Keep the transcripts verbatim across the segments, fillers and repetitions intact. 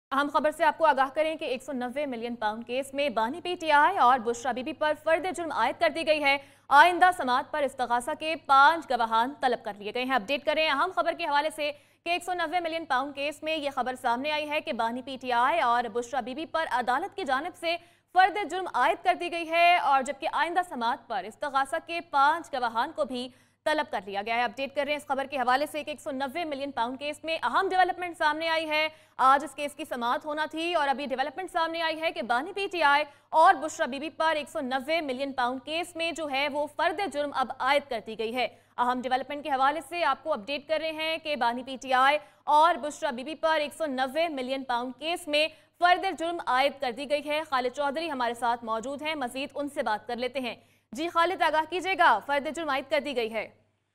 अहम खबर से आपको आगाह करें कि एक सौ नब्बे मिलियन पाउंड केस में बानी पीटीआई और बुशरा बीबी पर फर्द जुर्म आयद कर दी गई है। आइंदा समात पर इस्तगासा के पांच गवाहान तलब कर लिए गए हैं। अपडेट करें अहम खबर के हवाले से कि एक सौ नब्बे मिलियन पाउंड केस में यह खबर सामने आई है कि बानी पीटीआई और बुशरा बीबी पर अदालत की जानिब से फर्द जुर्म आयद कर दी गई है और जबकि आइंदा समात पर इस्तगासा के पांच गवाहान को भी तलब कर लिया गया है। अपडेट कर रहे हैं इस खबर के हवाले से कि एक सौ नब्बे मिलियन पाउंड केस में अहम डेवलपमेंट सामने आई है। आज इस केस की समाअत होना थी और अभी डेवलपमेंट सामने आई है कि बानी पीटीआई और बुशरा बीबी पर एक सौ नब्बे मिलियन पाउंड केस में जो है वो फर्द जुर्म अब आयद कर दी गई है। अहम डेवलपमेंट के हवाले से आपको अपडेट कर रहे हैं कि बानी पीटीआई और बुशरा बीबी पर एक सौ नब्बे मिलियन पाउंड केस में फर्द जुर्म आयद कर दी गई है। खालिद चौधरी हमारे साथ मौजूद हैं, मजीद उनसे बात कर लेते हैं। जी खालिद, आगाह कीजिएगा, फर्द जुर्म आयद कर दी गई है।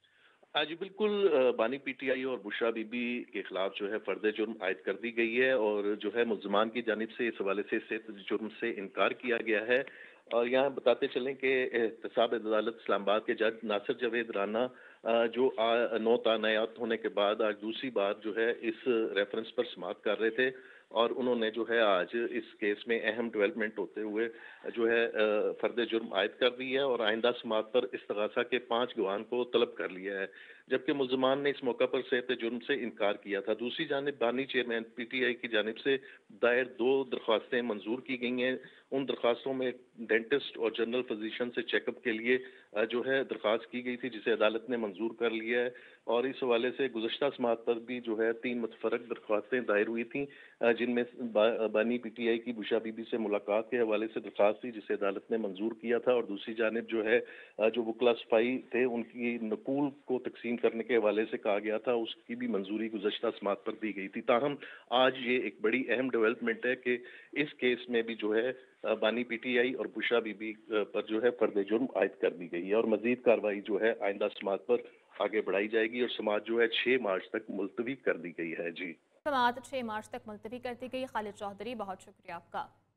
हाँ जी बिल्कुल, बानी पीटीआई और बुशरा बीबी के खिलाफ जो है फर्द जुर्म आयद कर दी गई है और जो है मुल्ज़मान की जानिब से इस हवाले से इस जुर्म से इनकार किया गया है। और यहाँ बताते चलें कि एहतसाब अदालत इस्लामाबाद के जज नासिर जावेद राना जो नौ तानायात होने के बाद आज दूसरी बार जो है इस रेफरेंस पर समाअत कर रहे थे और उन्होंने जो है आज इस केस में अहम डेवलपमेंट होते हुए जो है फर्द जुर्म आयद कर दी है और आइंदा समाअत पर इस्तगासा के पांच गवाहान को तलब कर लिया है, जबकि मुल्ज़मान ने इस मौका पर सेहत जुर्म से इनकार किया था। दूसरी जानिब बानी चेयरमैन पीटीआई की जानिब से दायर दो दरख्वास्तें मंजूर की गई हैं। उन दरख्वास्तों में डेंटिस्ट और जनरल फिजिशियन से चेकअप के लिए जो है दरख्वास्त की गई थी, जिसे अदालत ने मंजूर कर लिया है और इस हवाले से गुज़श्ता समाअत पर भी जो है तीन मुतफरक दरख्वास्तें दायर हुई थी, जिनमें बानी पीटीआई की बुशरा बीबी से मुलाकात के हवाले से दरख्वास्त थी जिसे अदालत ने मंजूर किया था और दूसरी जानिब जो है जो वकला सफाई थे उनकी नकूल को तकसीम करने के हवाले से कहा गया था, उसकी भी मंजूरी गुज़श्ता समाअत पर दी गई थी। ताहम आज ये एक बड़ी अहम डेवलपमेंट है कि इस केस में भी जो है बानी पीटीआई और बुशरा बीबी पर जो है फर्द जुर्म आयद कर दी गई है और मजीद कार्रवाई जो है आइंदा समाअत पर आगे बढ़ाई जाएगी और समाअत जो है छह मार्च तक मुलतवी कर दी गई है। जी, समाअत छह मार्च तक मुलतवी कर दी गई। खालिद चौधरी, बहुत शुक्रिया आपका।